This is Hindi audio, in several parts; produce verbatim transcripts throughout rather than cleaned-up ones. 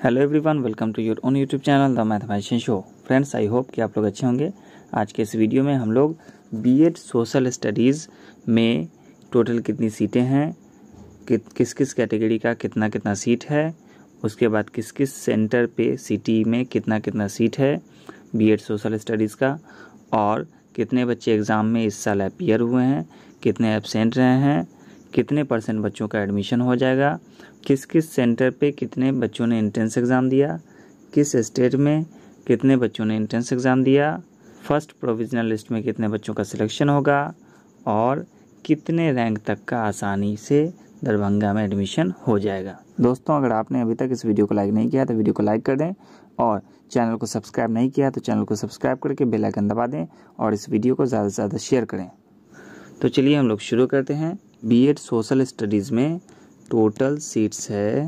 Hello everyone, welcome to your own YouTube channel the mathematician show. Friends, I hope कि आप लोग अच्छे होंगे। आज के इस वीडियो में हम लोग बीएड सोशल स्टडीज़ में टोटल कितनी सीटें हैं, कि, किस किस कैटेगरी का कितना कितना सीट है, उसके बाद किस किस सेंटर पे सिटी में कितना कितना सीट है बीएड सोशल स्टडीज़ का, और कितने बच्चे एग्ज़ाम में इस साल अपीयर हुए हैं, कितने एब्सेंट रहे हैं, कितने परसेंट बच्चों का एडमिशन हो जाएगा, किस किस सेंटर पे कितने बच्चों ने एंट्रेंस एग्ज़ाम दिया, किस स्टेट में कितने बच्चों ने एंट्रेंस एग्ज़ाम दिया, फर्स्ट प्रोविजनल लिस्ट में कितने बच्चों का सिलेक्शन होगा, और कितने रैंक तक का आसानी से दरभंगा में एडमिशन हो जाएगा। दोस्तों, अगर आपने अभी तक इस वीडियो को लाइक नहीं किया तो वीडियो को लाइक कर दें, और चैनल को सब्सक्राइब नहीं किया तो चैनल को सब्सक्राइब करके बेल आइकन दबा दें, और इस वीडियो को ज़्यादा से ज़्यादा शेयर करें। तो चलिए हम लोग शुरू करते हैं। बीएड सोशल स्टडीज़ में टोटल सीट्स है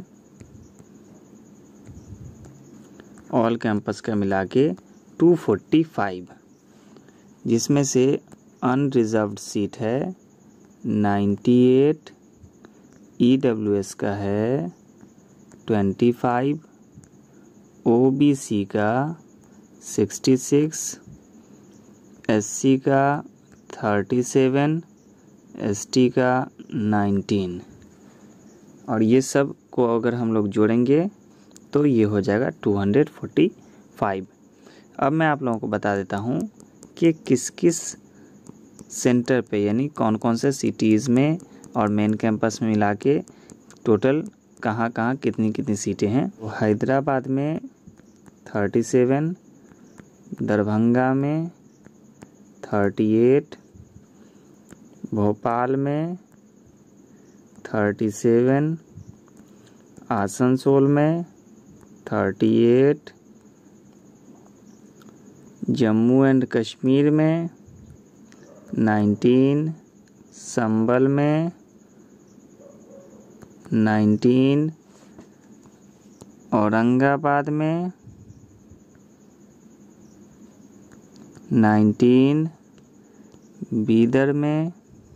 ऑल कैंपस का मिला के दो सौ पैंतालीस, जिसमें से अनरिजर्व्ड सीट है अट्ठानवे, ईडब्ल्यूएस का है पच्चीस, ओबीसी का छियासठ, एससी का सैंतीस, एसटी का उन्नीस, और ये सब को अगर हम लोग जोड़ेंगे तो ये हो जाएगा दो सौ पैंतालीस। अब मैं आप लोगों को बता देता हूँ कि किस किस सेंटर पे, यानी कौन कौन से सिटीज़ में और मेन कैंपस में मिला के टोटल कहाँ कहाँ कितनी कितनी सीटें हैं। हैदराबाद में सैंतीस, दरभंगा में अड़तीस, भोपाल में सैंतीस, आसनसोल में अड़तीस, जम्मू एंड कश्मीर में उन्नीस, संबल में उन्नीस, औरंगाबाद में उन्नीस, बीदर में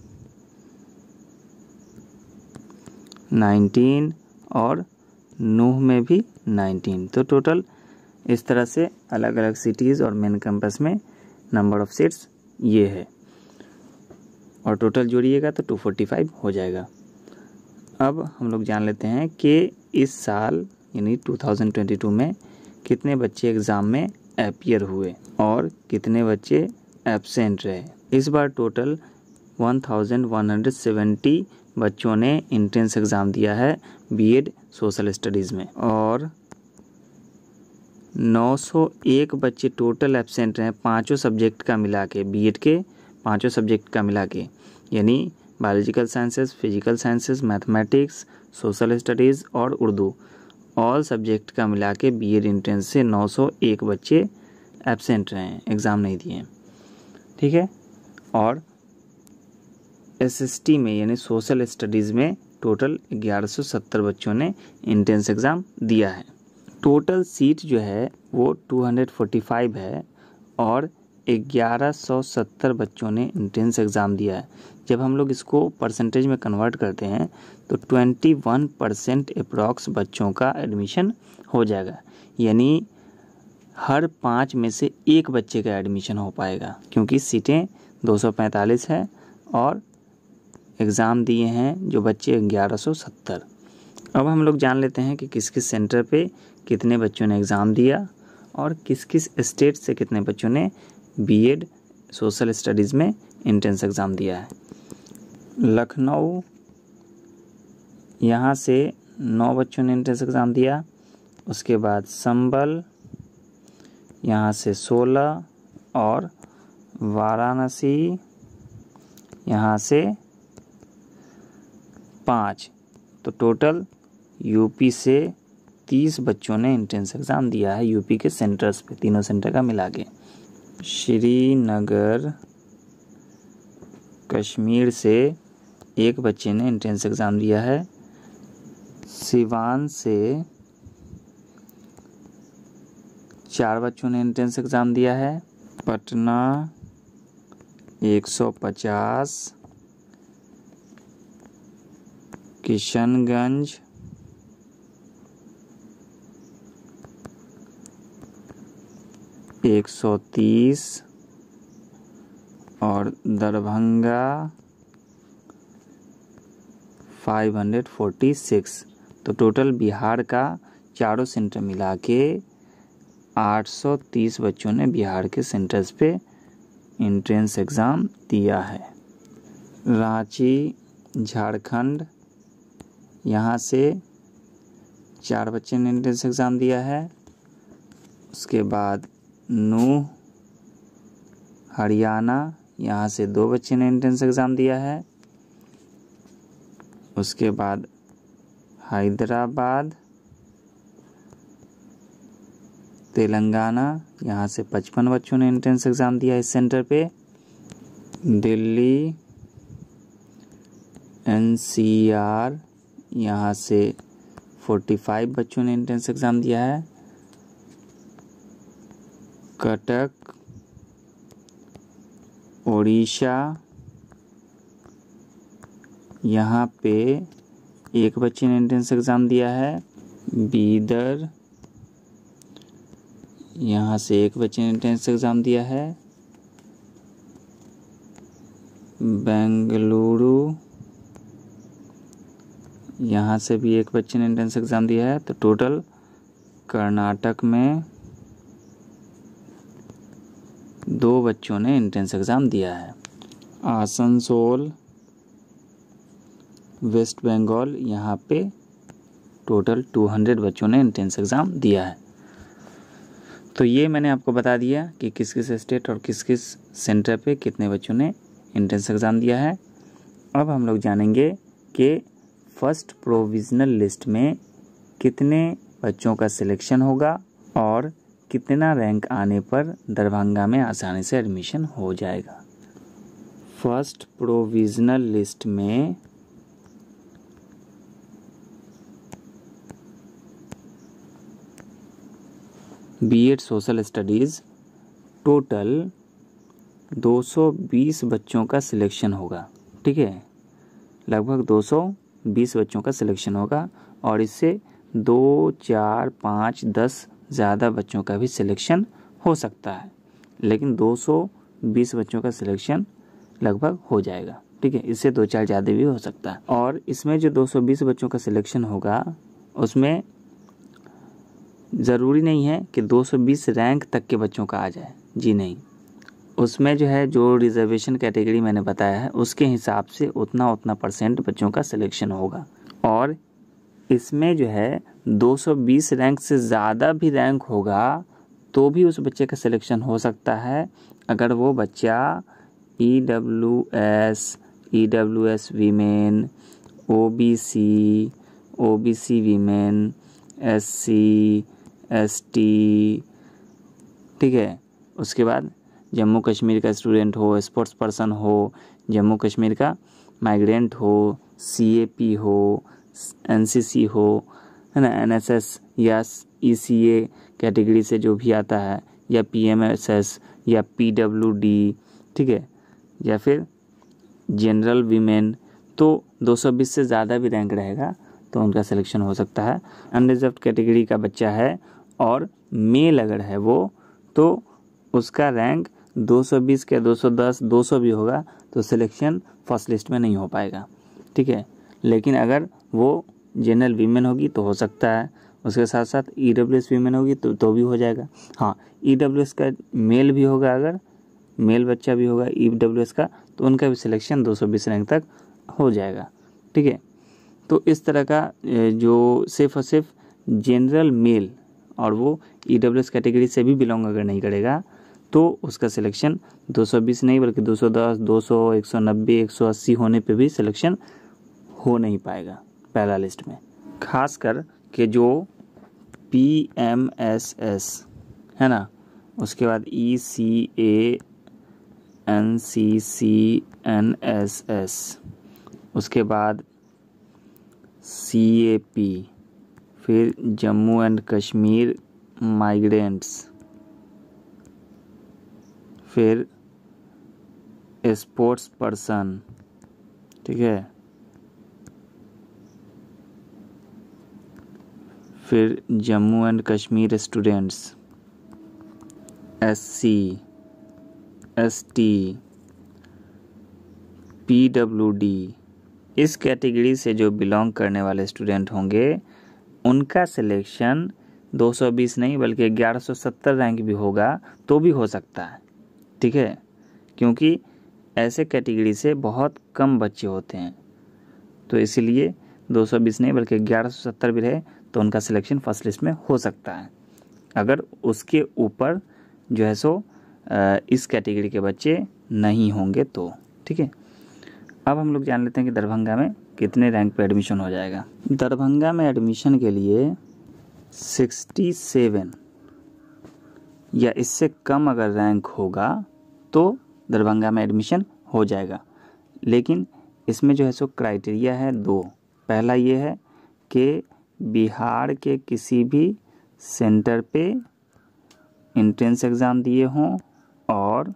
उन्नीस, और नूह में भी उन्नीस। तो टोटल इस तरह से अलग अलग सिटीज़ और मेन कैंपस में नंबर ऑफ सीट्स ये है, और टोटल जोड़िएगा तो दो सौ पैंतालीस हो जाएगा। अब हम लोग जान लेते हैं कि इस साल यानी दो हज़ार बाईस में कितने बच्चे एग्ज़ाम में अपीयर हुए और कितने बच्चे एब्सेंट रहे। इस बार टोटल एक हज़ार एक सौ सत्तर बच्चों ने एंट्रेंस एग्ज़ाम दिया है बीएड सोशल स्टडीज़ में, और नौ सौ एक बच्चे टोटल एब्सेंट रहे पांचों सब्जेक्ट का मिला के, बीएड के पांचों सब्जेक्ट का मिला के, यानी biological sciences, physical sciences, mathematics, social studies और उर्दू, ऑल सब्जेक्ट का मिला के बीएड एंट्रेंस से नौ सौ एक बच्चे एब्सेंट रहे हैं, एग्ज़ाम नहीं दिए, ठीक है। और एसएसटी में यानी सोशल स्टडीज़ में टोटल ग्यारह सौ सत्तर बच्चों ने एंट्रेंस एग्ज़ाम दिया है। टोटल सीट जो है वो दो सौ पैंतालीस है, और ग्यारह सौ सत्तर बच्चों ने एंट्रेंस एग्ज़ाम दिया है। जब हम लोग इसको परसेंटेज में कन्वर्ट करते हैं तो इक्कीस परसेंट अप्रॉक्स बच्चों का एडमिशन हो जाएगा, यानी हर पाँच में से एक बच्चे का एडमिशन हो पाएगा, क्योंकि सीटें दो सौ पैंतालीस है और एग्ज़ाम दिए हैं जो बच्चे ग्यारह सौ सत्तर। अब हम लोग जान लेते हैं कि किस किस सेंटर पे कितने बच्चों ने एग्ज़ाम दिया और किस किस स्टेट से कितने बच्चों ने बीएड सोशल स्टडीज़ में एंट्रेंस एग्ज़ाम दिया है। लखनऊ, यहाँ से नौ बच्चों ने एंट्रेंस एग्ज़ाम दिया। उसके बाद संबल, यहाँ से सोलह, और वाराणसी यहाँ से पाँच। तो टोटल यूपी से तीस बच्चों ने एंट्रेंस एग्ज़ाम दिया है, यूपी के सेंटर्स पे, तीनों सेंटर का मिला के। श्रीनगर, कश्मीर से एक बच्चे ने एंट्रेंस एग्ज़ाम दिया है। सिवान से चार बच्चों ने एंट्रेंस एग्ज़ाम दिया है। पटना एक सौ पचास, किशनगंज एक सौ तीस और Darbhanga five hundred forty six. तो टोटल बिहार का चारों सेंटर मिला के आठ सौ तीस बच्चों ने बिहार के सेंटर्स पे एंट्रेंस एग्ज़ाम दिया है। रांची झारखंड, यहाँ से चार बच्चे ने एंट्रेंस एग्ज़ाम दिया है। उसके बाद नूह हरियाणा, यहाँ से दो बच्चे ने एंट्रेंस एग्ज़ाम दिया है। उसके बाद हैदराबाद तेलंगाना, यहाँ से पचपन बच्चों ने एंट्रेंस एग्ज़ाम दिया इस सेंटर पे। दिल्ली एन सी आर, यहाँ से पैंतालीस बच्चों ने एंट्रेंस एग्ज़ाम दिया है। कटक उड़ीसा, यहाँ पे एक बच्चे ने एंट्रेंस एग्ज़ाम दिया है। बीदर, यहाँ से एक बच्चे ने एंट्रेंस एग्ज़ाम दिया है। बेंगलुरु, यहाँ से भी एक बच्चे ने एंट्रेंस एग्ज़ाम दिया है। तो टोटल कर्नाटक में दो बच्चों ने एंट्रेंस एग्ज़ाम दिया है। आसनसोल वेस्ट बंगाल, यहाँ पे टोटल दो सौ बच्चों ने एंट्रेंस एग्ज़ाम दिया है। तो ये मैंने आपको बता दिया कि किस किस स्टेट और किस किस सेंटर पे कितने बच्चों ने एंट्रेंस एग्ज़ाम दिया है। अब हम लोग जानेंगे कि फर्स्ट प्रोविज़नल लिस्ट में कितने बच्चों का सिलेक्शन होगा और कितना रैंक आने पर दरभंगा में आसानी से एडमिशन हो जाएगा। फर्स्ट प्रोविज़नल लिस्ट में बीएड सोशल स्टडीज़ टोटल दो सौ बीस बच्चों का सिलेक्शन होगा। ठीक है, लगभग दो सौ बीस बच्चों का सिलेक्शन होगा और इससे दो चार पाँच दस ज़्यादा बच्चों का भी सिलेक्शन हो सकता है, लेकिन दो सौ बीस बच्चों का सिलेक्शन लगभग हो जाएगा। ठीक है, इससे दो चार ज़्यादा भी हो सकता है। और इसमें जो दो सौ बीस बच्चों का सिलेक्शन होगा उसमें ज़रूरी नहीं है कि दो सौ बीस रैंक तक के बच्चों का आ जाए। जी नहीं, उसमें जो है जो रिजर्वेशन कैटेगरी मैंने बताया है उसके हिसाब से उतना उतना परसेंट बच्चों का सिलेक्शन होगा। और इसमें जो है दो सौ बीस रैंक से ज़्यादा भी रैंक होगा तो भी उस बच्चे का सिलेक्शन हो सकता है अगर वो बच्चा E W S, E W S women, O B C, O B C women, S C, S T, ठीक है। उसके बाद जम्मू कश्मीर का स्टूडेंट हो, स्पोर्ट्स पर्सन हो, जम्मू कश्मीर का माइग्रेंट हो, सी ए पी हो, एन सी सी हो, है ना, एन एस एस या ई सी ए कैटेगरी से जो भी आता है, या पी एम एस एस या पी डब्ल्यू डी, ठीक है, या फिर जनरल वीमेन, तो दो सौ बीस से ज़्यादा भी रैंक रहेगा तो उनका सिलेक्शन हो सकता है। अनरिजर्व्ड कैटेगरी का बच्चा है और मेल अगर है वो, तो उसका रैंक दो सौ बीस के दो सौ दस, दो सौ भी होगा तो सिलेक्शन फर्स्ट लिस्ट में नहीं हो पाएगा। ठीक है, लेकिन अगर वो जनरल वीमेन होगी तो हो सकता है, उसके साथ साथ ई डब्ल्यू एस वीमेन होगी तो तो भी हो जाएगा। हाँ, ई डब्ल्यू एस का मेल भी होगा, अगर मेल बच्चा भी होगा ई डब्ल्यू एस का, तो उनका भी सिलेक्शन दो सौ बीस रैंक तक हो जाएगा। ठीक है, तो इस तरह का जो सिर्फ और सिर्फ जनरल मेल और वो ई डब्ल्यू एस कैटेगरी से भी बिलोंग अगर नहीं करेगा तो उसका सिलेक्शन दो सौ बीस नहीं बल्कि दो सौ दस, दो सौ, एक सौ नब्बे, एक सौ अस्सी होने पे भी सिलेक्शन हो नहीं पाएगा पहला लिस्ट में। खासकर के जो पी एम एस एस है ना, उसके बाद E C A, N C C, N S S, उसके बाद सी ए पी, फिर जम्मू एंड कश्मीर माइग्रेंट्स, फिर स्पोर्ट्स पर्सन, ठीक है, फिर Jammu and Kashmir students, S C, S T, P W D, इस कैटेगरी से जो बिलोंग करने वाले स्टूडेंट होंगे उनका सिलेक्शन दो सौ बीस नहीं बल्कि ग्यारह सौ सत्तर रैंक भी होगा तो भी हो सकता है। ठीक है, क्योंकि ऐसे कैटेगरी से बहुत कम बच्चे होते हैं, तो इसीलिए दो सौ बीस नहीं बल्कि ग्यारह सौ सत्तर भी रहे तो उनका सिलेक्शन फर्स्ट लिस्ट में हो सकता है, अगर उसके ऊपर जो है सो इस कैटेगरी के बच्चे नहीं होंगे तो। ठीक है, अब हम लोग जान लेते हैं कि दरभंगा में कितने रैंक पे एडमिशन हो जाएगा। दरभंगा में एडमिशन के लिए सड़सठ या इससे कम अगर रैंक होगा तो दरभंगा में एडमिशन हो जाएगा, लेकिन इसमें जो है सो क्राइटेरिया है दो। पहला ये है कि बिहार के किसी भी सेंटर पे एंट्रेंस एग्ज़ाम दिए हों और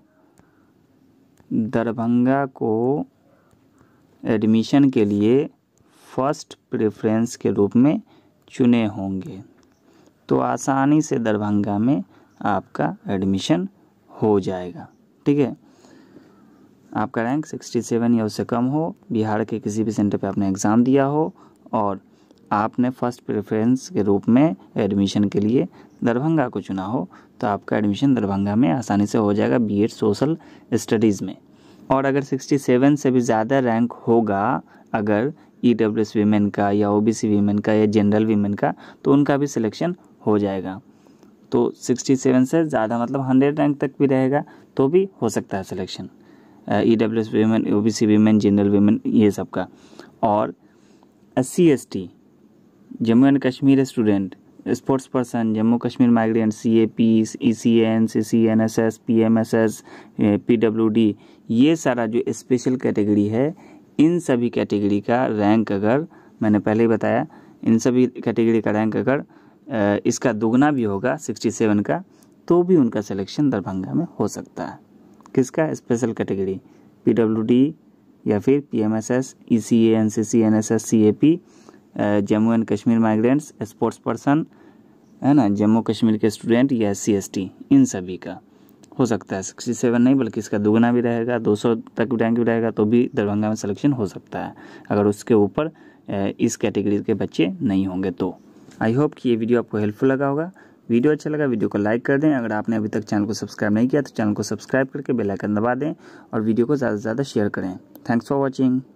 दरभंगा को एडमिशन के लिए फर्स्ट प्रेफरेंस के रूप में चुने होंगे, तो आसानी से दरभंगा में आपका एडमिशन हो जाएगा। ठीक है, आपका रैंक सड़सठ या उससे कम हो, बिहार के किसी भी सेंटर पे आपने एग्ज़ाम दिया हो और आपने फर्स्ट प्रेफरेंस के रूप में एडमिशन के लिए दरभंगा को चुना हो, तो आपका एडमिशन दरभंगा में आसानी से हो जाएगा बीएड सोशल स्टडीज़ में। और अगर सड़सठ से भी ज़्यादा रैंक होगा अगर ईडब्ल्यूएस वीमेन का या ओबीसी वीमेन का या जनरल वीमेन का, तो उनका भी सिलेक्शन हो जाएगा। तो सड़सठ से ज़्यादा मतलब सौ रैंक तक भी रहेगा तो भी हो सकता है selection, EWS women, OBC women, general women, ये सब का। और S C S T, Jammu and Kashmir student, sports person, Jammu Kashmir migrant, C A P, E C N, C C N S S, P M S S, P W D, ये सारा जो स्पेशल कैटेगरी है, इन सभी कैटेगरी का रैंक अगर मैंने पहले ही बताया, इन सभी कैटेगरी का रैंक अगर इसका दुगना भी होगा सड़सठ का, तो भी उनका सिलेक्शन दरभंगा में हो सकता है। किसका? Special category, P W D या फिर P M S S, E C A, N C C, N S S, C A P, Jammu and Kashmir migrants, sports person, है ना, जम्मू कश्मीर के स्टूडेंट या एस सी एस टी, इन सभी का हो सकता है। सड़सठ नहीं बल्कि इसका दुगना भी रहेगा, दो सौ तक रैंक भी रहेगा तो भी दरभंगा में सिलेक्शन हो सकता है, अगर उसके ऊपर इस कैटेगरी के बच्चे नहीं होंगे तो। आई होप कि ये वीडियो आपको हेल्पफुल लगा होगा। वीडियो अच्छा लगा वीडियो को लाइक कर दें। अगर आपने अभी तक चैनल को सब्सक्राइब नहीं किया तो चैनल को सब्सक्राइब करके बेल आइकन दबा दें और वीडियो को ज़्यादा से ज़्यादा शेयर करें। Thanks for watching.